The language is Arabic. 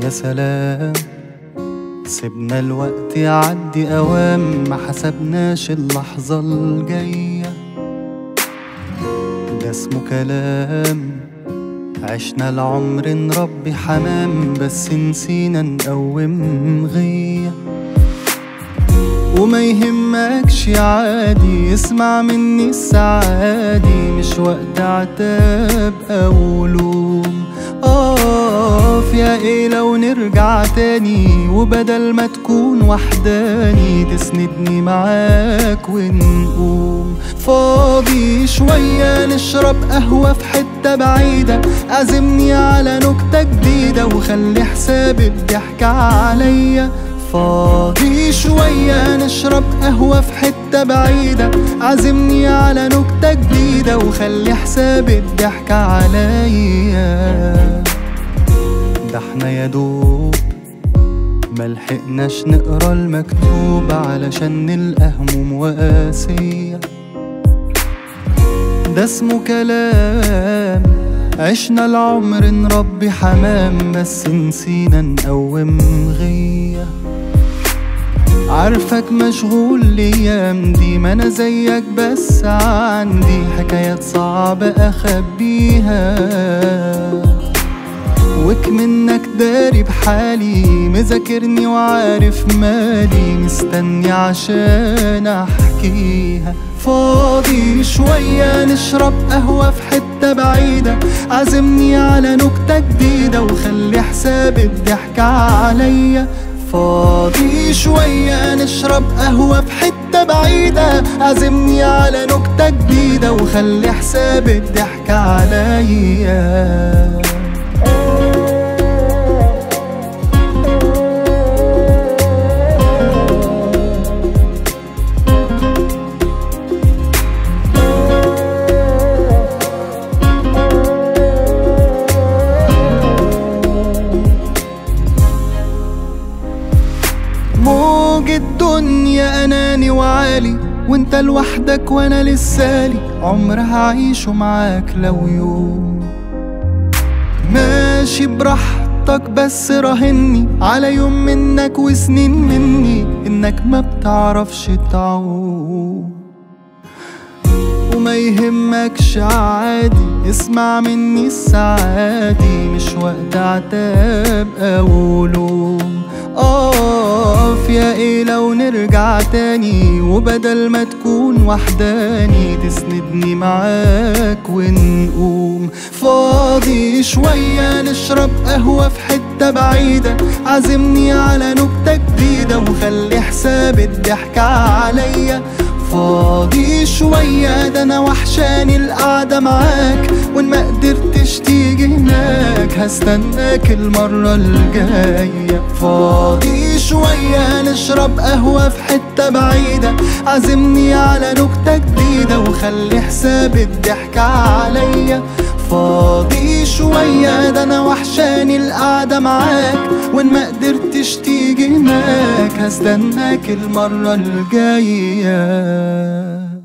يا سلام، سيبنا الوقت يعدي أوام، ما حسبناش اللحظة الجاية. ده اسمه كلام، عشنا العمر نربي حمام، بس نسينا نقوم غية. وما يهمكش عادي، اسمع مني السعادي، مش وقت عتاب أو لوم. يا ايه لو نرجع تاني، وبدل ما تكون وحداني تسندني معاك ونقوم. فاضي شوية نشرب قهوة في حتة بعيدة، عزمني على نكتة جديدة وخلي حساب الضحكة عليا. فاضي شوية نشرب قهوة في حتة بعيدة، عزمني على نكتة جديدة وخلي حساب الضحكة عليا. ده احنا يا دوب ملحقناش نقرا المكتوب، علشان نلقى هموم وقاسية. ده اسمه كلام، عشنا العمر نربي حمام، بس نسينا نقوم غية. عارفك مشغول الايام دي، ما انا زيك بس عندي حكايات صعبة اخبيها. وكمنك داري بحالي، مذاكرني وعارف مالي، مستني عشان احكيها. فاضي شوية نشرب قهوة في حتة بعيدة، عزمني على نكتة جديدة وخلي حساب الضحكة عليا. فاضي شوية نشرب قهوة في حتة بعيدة، عزمني على نكتة جديدة وخلي حساب الضحكة عليا. موج الدنيا أناني وعالي، وانت لوحدك وانا لسالي، عمر هعيشه معاك لو يوم. ماشي براحتك بس راهني على يوم منك وسنين مني، انك ما بتعرفش تعوم. وما يهمكش عادي، اسمع مني السعادي، مش وقت عتاب أو لوم. يا ايه لو نرجع تاني، وبدل ما تكون وحداني تسندني معاك ونقوم. فاضي شوية نشرب قهوة في حتة بعيدة، عزمني على نكتة جديدة وخلي حساب الضحكة عليا. فاضي شوية، ده انا وحشاني القعدة معاك، وان ما قدرتش تيجي هناك هستناك المرة الجاية. فاضي شوية نشرب قهوة في حتة بعيدة، عزمني على نكتة جديدة وخلي حساب الضحكة عليا. فاضي شوية، ده انا وحشاني القعدة معاك، وان ما قدرتش تيجي هناك هستناك المرة الجاية.